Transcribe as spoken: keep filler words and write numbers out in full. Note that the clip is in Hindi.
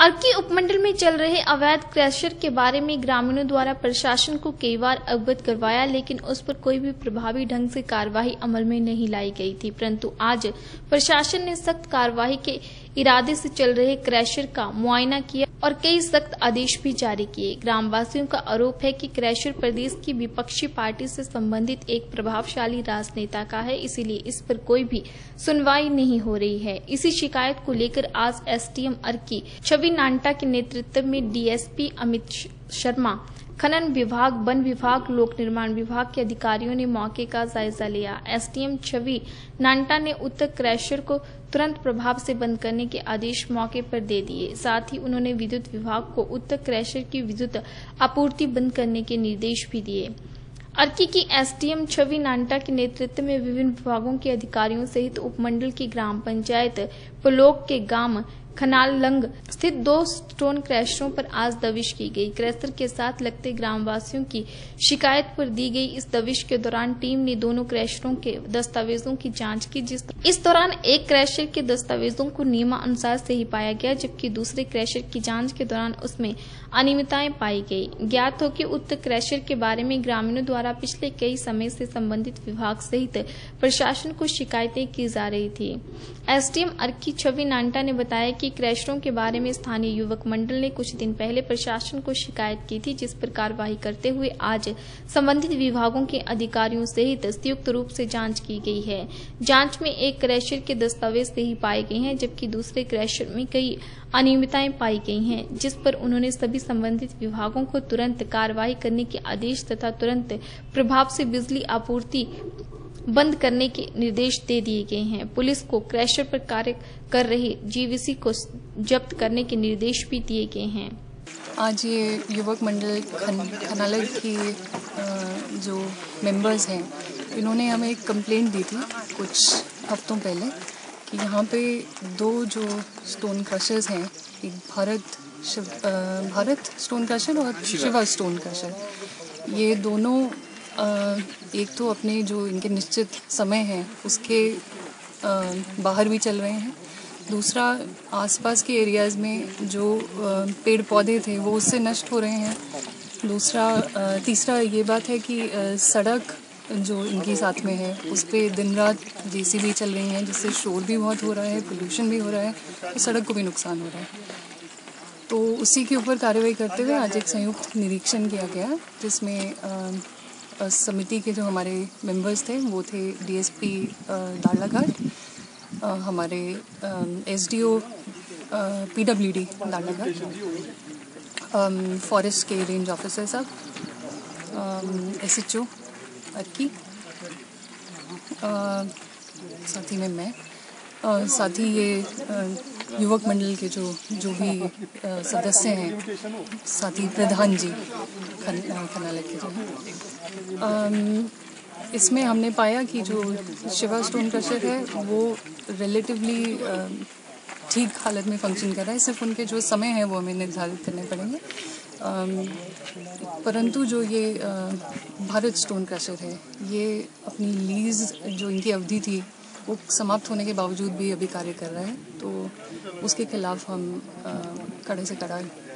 अर्की उपमंडल में चल रहे अवैध क्रैशर के बारे में ग्रामीणों द्वारा प्रशासन को कई बार अवगत करवाया, लेकिन उस पर कोई भी प्रभावी ढंग से कार्रवाई अमल में नहीं लाई गई थी। परंतु आज प्रशासन ने सख्त कार्रवाई के इरादे से चल रहे क्रैशर का मुआयना किया और कई सख्त आदेश भी जारी किए। ग्रामवासियों का आरोप है कि क्रैशर प्रदेश की विपक्षी पार्टी से संबंधित एक प्रभावशाली राजनेता का है, इसीलिए इस पर कोई भी सुनवाई नहीं हो रही है। इसी शिकायत को लेकर आज एसडीएम अर्की छवि नांटा के नेतृत्व में डीएसपी अमित शर्मा, खनन विभाग, वन विभाग, लोक निर्माण विभाग के अधिकारियों ने मौके का जायजा लिया। एसडीएम छवि नांटा ने उक्त क्रैशर को तुरंत प्रभाव से बंद करने के आदेश मौके पर दे दिए। साथ ही उन्होंने विद्युत विभाग को उक्त क्रैशर की विद्युत आपूर्ति बंद करने के निर्देश भी दिए। अर्की की एसडीएम छवि नांटा के नेतृत्व में विभिन्न विभागों के अधिकारियों सहित उपमंडल की ग्राम पंचायत पुलोक के गांव खनालंग स्थित दो स्टोन क्रैशरों पर आज दबिश की गई। क्रैशर के साथ लगते ग्रामवासियों की शिकायत पर दी गई इस दबिश के दौरान टीम ने दोनों क्रैशरों के दस्तावेजों की जांच की, जिस इस दौरान एक क्रैशर के दस्तावेजों को नियमानुसार सही पाया गया, जबकि दूसरे क्रैशर की जांच के दौरान उसमें अनियमितताएं पाई गई। ज्ञात हो कि उक्त क्रैशर के बारे में ग्रामीणों द्वारा पिछले कई समय से संबंधित विभाग सहित प्रशासन को शिकायतें की जा रही थी। एसडीएम अर्की छवि नांटा ने बताया कि क्रैशरों के बारे में स्थानीय युवक मंडल ने कुछ दिन पहले प्रशासन को शिकायत की थी, जिस पर कार्रवाई करते हुए आज संबंधित विभागों के अधिकारियों सहित संयुक्त रूप से जांच की गई है। जांच में एक क्रैशर के दस्तावेज सही पाए गए हैं, जबकि दूसरे क्रैशर में कई अनियमितताएं पाई गई हैं, जिस पर उन्होंने सभी संबंधित विभागों को तुरंत कार्रवाई करने के आदेश तथा तुरंत प्रभाव से बिजली आपूर्ति बंद करने के निर्देश दे दिए गए हैं। पुलिस को क्रैशर पर कार्य कर रहे जीवीसी को जब्त करने के निर्देश भी दिए गए हैं। आज ये युवक मंडल खन, खनालग की जो मेंबर्स हैं, इन्होंने हमें एक कंप्लेंट दी थी कुछ हफ्तों पहले कि यहाँ पे दो जो स्टोन क्रशर्स हैं, एक भारत शिव भारत स्टोन क्रशर और शिवा स्टोन क्रशर, ये दोनों एक तो अपने जो इनके निश्चित समय है उसके बाहर भी चल रहे हैं, दूसरा आसपास के एरियाज़ में जो पेड़ पौधे थे वो उससे नष्ट हो रहे हैं, दूसरा तीसरा ये बात है कि सड़क जो इनकी साथ में है उस पर दिन रात जेसीबी चल रही हैं, जिससे शोर भी बहुत हो रहा है, पोल्यूशन भी हो रहा है, तो सड़क को भी नुकसान हो रहा है। तो उसी के ऊपर कार्रवाई करते हुए आज एक संयुक्त निरीक्षण किया गया, जिसमें समिति के जो हमारे मेंबर्स थे वो थे डीएसपी दाड़लाघाट, हमारे एसडीओ पीडब्ल्यूडी दाड़लाघाट, फॉरेस्ट के रेंज ऑफिसर साहब, एसएचओ अर्की, साथ ही में मैं, साथ ही ये युवक मंडल के जो जो भी सदस्य हैं, साथ ही प्रधान जी खन खनालग के जो, इसमें हमने पाया कि जो शिवा स्टोन क्रशर है वो रिलेटिवली ठीक हालत में फंक्शन कर रहा है, सिर्फ उनके जो समय है वो हमें निर्धारित करने पड़ेंगे। परंतु जो ये भारत स्टोन क्रशर है, ये अपनी लीज जो इनकी अवधि थी वो समाप्त होने के बावजूद भी अभी कार्य कर रहा है, तो उसके खिलाफ हम कड़े से कड़ा